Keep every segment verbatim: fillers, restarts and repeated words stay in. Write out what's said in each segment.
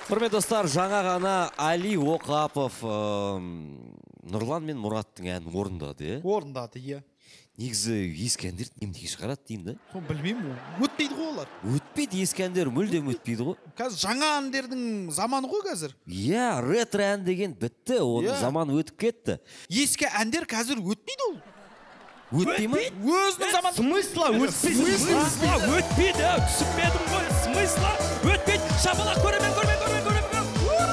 Құрметті достар, жаңа ғана Али Оқапов Нұрлан мен Мұраттың әнін орындады. Орындады, иә. Негізі ескі әндерді неменеге шығарады деймін да? Соны білмеймін, өтпейді ғой олар. Өтпейді, ескі әндер мүлдем өтпейді ғой. Қазір жаңа әндердің заманы ғой қазір. Иә, ретро ән деген бітті, оның заманы өтіп кетті. Ескі әндер қазір өтпейді ол. Өтпей ма? Өзінің заманы. Смысла өтпейді. Смысла өтпейді. Түсінбедім ғой. Смысла өтпейді. Шапалақ көремен, көремен, көремен, көремен.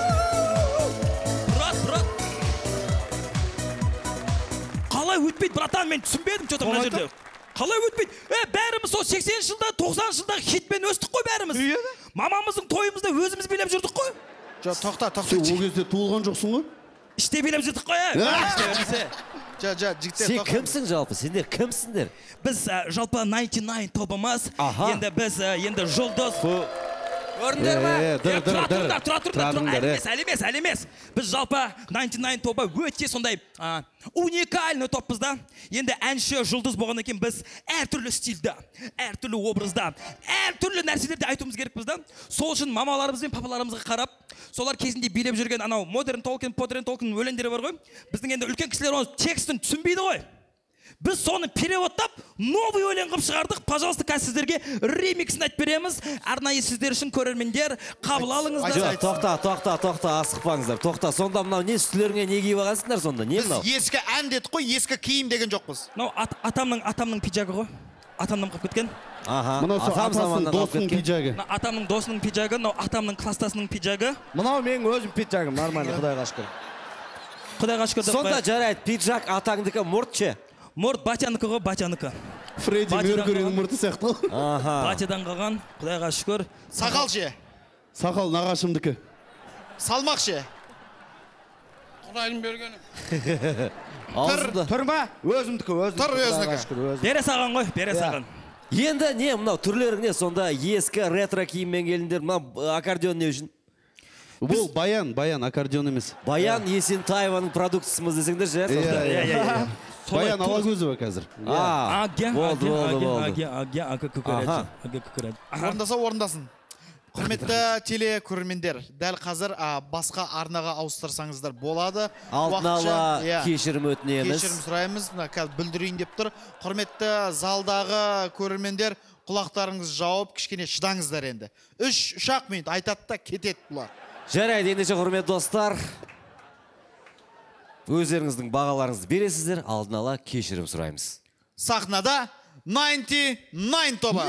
Брат, брат. Қалай өтпейді, братан, мен түсінбедім что-то мына жерде. Қалай өтпейді? Е, бәріміз сол сексенінші жылда, тоқсаныншы жылдағы хитпен өстік қой бәріміз. Мамамыздың тойымызда өзіміз билеп жүрдік қой. Жа, тоқта, тоқта. Сен ол кезде туылған жоқсың ғой? Іште билеп жүрдік қой, ә? Жа, жа, жігіттер. Сен кімсің жалпы? Сендер кімсіңдер? Біз жалпы тоғыз тоғыз тобымыз. Енді біз енді жұлдыз. Көріңдер ма? Тұра тұрыңдар, тұра тұрыңдар. Әлемес, әлемес, әлемес. Біз жалпы тоғыз тоғыз тобы өте сондай уникальный топпыз да. Енді әнші жұлдыз болған екен біз әртүрлі стильді, әртүрлі образда, әртүрлі нәрселерді айтуымыз керекпіз да. Сол үшін мамаларымыз бен папаларымызға қарап, солар кезінде билеп жүрген анау модерн толкин, подерн толкин өлеңдері бар ғой. Біздің енді үлкен кісілер оның текстін түсінбейді ғой. Біз соны переводтап, новый өлең қып шығардық. Пожалуйста, қазір сіздерге ремиксін айтып береміз. Арнайы сіздер үшін көрермендер қабыл алыңыздар. Тоқта, тоқта, тоқта, асықпаңыздар. Тоқта, сонда мынау не үстілеріңе не киіп алғансыңдар сонда? Не мынау? Біз ескі ән дедік қой, ескі киім деген жоқпыз. Мынау атамның атамның пиджагы ғой. Атамның қып кеткен. Аха. Мынау атасының досының пиджагы. Атамның досының пиджагы, мынау атамның кластасының пиджагы. Мынау менің өзім пиджагым, нормально, Құдайға шүкір. Құдайға шүкір. Сонда жарайды, пиджак атаңдікі, мұрт ше? Мұрт батяныкі ғой, батяныкі. Фредди Меркурийдің мұрты сияқты ғой. Батядан қалған, Құдайға шүкір. Сақал ше? Сақал нағашымдікі. Салмақ ше? Құдайдың бергені. Тұр ма? Өзімдікі, өзімдікі. Тұр өзінікі. Бере саған ғой, бере саған. Енді не, мынау түрлерің не? Сонда ескі ретро киіммен келіндер, мынау аккордеон не үшін? Бұл баян, баян, аккордеон емес. Баян Есентаеваның продуктысымыз десеңдер же? Баян Алагөзова қазір. Болды, болды, болды. Орындаса орындасын. Құрметті теле көрермендер, дәл қазір басқа арнаға ауыстырсаңыздар болады. Алдын ала кешірім өтінеміз. Кешірім сұраймыз, бүлдірейін деп тұр. Құрметті залдағы көрермендер, құлақтарыңыз жауып, кішкене шыдаңыздар енді. Үш ақ минут айтады да кетеді бұлар. Жарайды, ендеше құрметті достар, өздеріңіздің бағаларыңызды бересіздер, алдын ала кешірім сұраймыз. Сахнада тоғыз тоғыз тобы.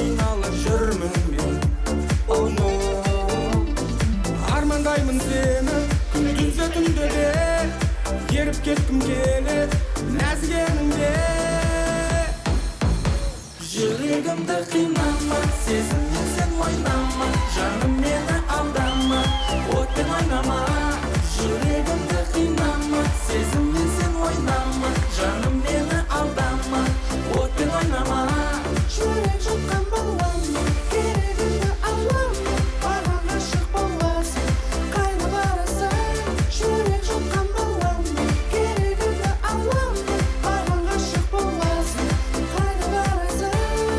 айналып жүрмін мен. Oh no. Армандаймын сені күндізде түнде де, еріп кеткім келеді нәзігеніңде. Жүрегімді қинама, сезіммен сен ойнама, жаным мені алдама, отпен ойнама. Жүрегімді қинама, сезіммен сен ойнама, жаным мені алдама, отпен ойнама. Жүрек жұтқан балама, керегімді алама, маған ғашық боласың, қайда барасың. Жүрек жұтқан балама, керегімді алама, маған ғашық боласың, қайда барасың.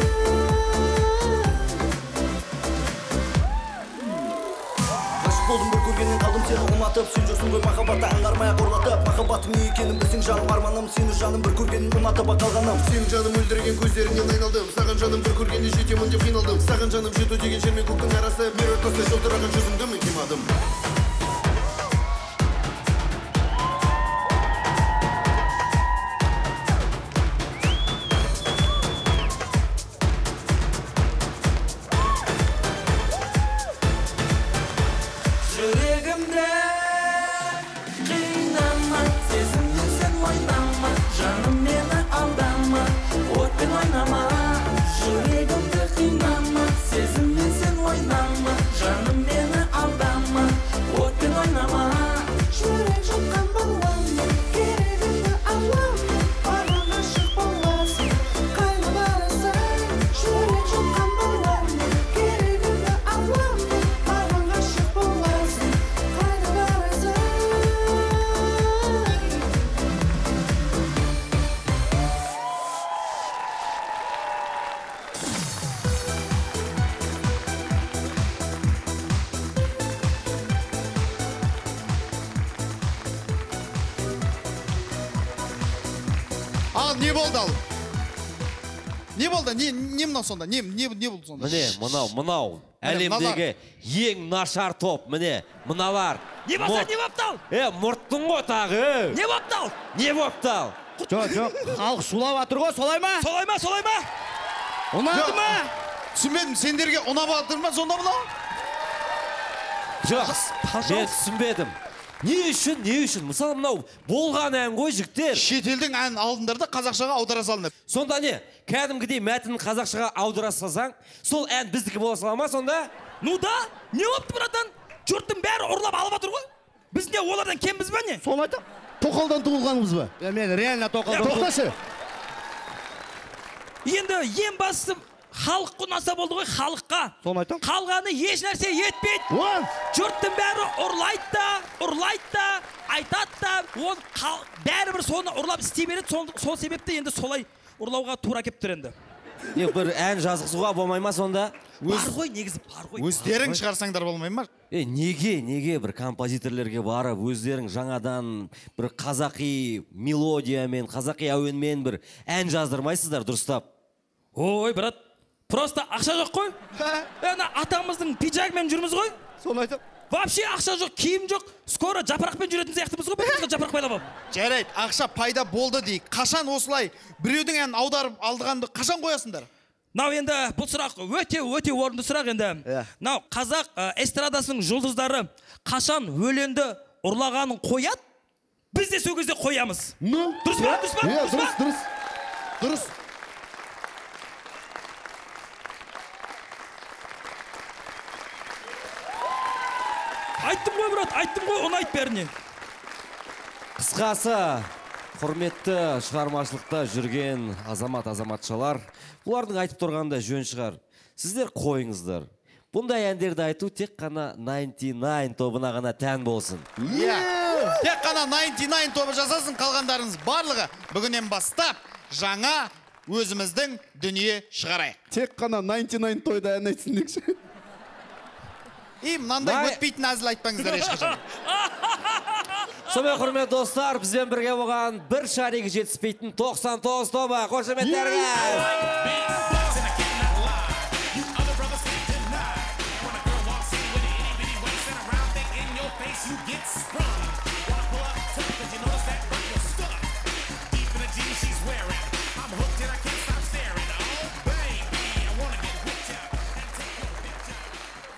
Ғашық болдым бір көргеннен қалдым сені ұнатып, сен жүрсің ғой махаббатты аңғармай-ақ ұрлатып. Махаббатым не екенін білсең жаным арманым, сені жаным бір көргеннен ұнатып қалғаным. Сенің жаным өлдірген көздеріңнен айналдым, саған жаным бір көргенде жетемін деп қиналдым. Саған жаным жету деген жер мен көктің арасы, бір ортасы жылтыраған жүзіңді мен қимадым. Жүрегімді қинама, сезіммен сен ойнама, жаным мені алдама, отпен ойнама. Жүрегімді қинама, сезіммен сен ойнама, жаным мені алдама, отпен ойнама. Жүрек жұтқан балама, керегімді алама, маған ғашық боласың, қайда барасың. Жүрек жұтқан балама, керегімді алама, маған ғашық боласың, қайда барасың. Ал не болды ал? Не болды? Не не мынау сонда? Не не не болды сонда? Міне, мынау, мынау. Міне, Әлемдегі ең нашар топ, міне, мыналар. Не болса Мұрт- не боптал? Е, мұрттың ғой тағы. Не боптал? Не боптал? Жоқ, жоқ, халық шулап жатыр ғой, солай ма? Солай ма, солай ма? Ұнады ма? Түсінбедім, сендерге ұнап жатыр ма сонда мынау? Жоқ, мен түсінбедім. Не үшін, не үшін? Мысалы мынау болған ән ғой жігіттер. Шетелдің ән алдыңдар да қазақшаға аудара салынды. Сонда не? Кәдімгідей мәтінін қазақшаға аудара салсаң, сол ән біздікі бола сала ма сонда? Ну да, не болыпты братан? Жұрттың бәрі ұрлап алып жатыр ғой. Біз не олардан кембіз бе не? Соны айтам. Тоқалдан туылғанымыз ба? Е, мен реально тоқалдан. Тоқташы. Енді ең бастысы халық ұнаса болды ғой, халыққа. Соны айтам. Қалғаны еш нәрсе етпейді. Уан! Жұрттың бәрі ұрлайды да, ұрлайды да, айтады да, ол қал- бәрібір соны ұрлап істей береді. Сол, сол себепті енді солай ұрлауға тура кеп тұр енді. Не, бір ән жазғызуға болмай ма сонда? Бар ғой, негізі бар ғой. Өздерің шығарсаңдар болмай ма? Е, неге, неге бір композиторлерге барып, өздерің жаңадан бір қазақи мелодиямен, қазақи әуенмен бір ән жаздырмайсыздар дұрыстап? Ой, брат, просто ақша жоқ қой. Ана атамыздың пиджагымен жүрміз ғой. Соны айтам. Вообще ақша жоқ, киім жоқ. Скоро жапырақпен жүретін сияқтымыз ғой, біз жапырақ байлап алып. Жарайды, ақша пайда болды дейік. Қашан осылай біреудің әнін аударып алдығанды қашан қоясыңдар? Нау енді бұл сұрақ өте өте орынды сұрақ енді. Нау қазақ ә, эстрадасының жұлдыздары қашан өлеңді ұрлағанын қояды, біз де сол кезде қоямыз. Ну? Дұрыс па? Дұрыс па? Е, Дұрыс дұрыс, па? дұрыс. Дұрыс. Айттым ғой, брат, айттым ғой, ұнайды бәріне. Қысқасы, құрметті шығармашылықта жүрген азамат азаматшалар, бұлардың айтып тұрғанда жөн шығар. Сіздер қойыңыздар. Бұндай әндерді айту тек қана тоғыз тоғыз тобына ғана тән болсын. Иә. Тек қана тоғыз тоғыз тобы жасасын, қалғандарыңыз барлығы бүгіннен бастап жаңа өзіміздің дүние шығарайық. Тек қана тоғыз тоғыз тойда ән айтсын декші. И мынандай өтпейтін әзіл айтпаңыздар ешқашан. Сонымен құрметті достар, бізбен бірге болған бір шарик жетіспейтін тоқсан тоғыз тобы. Қошеметтерге!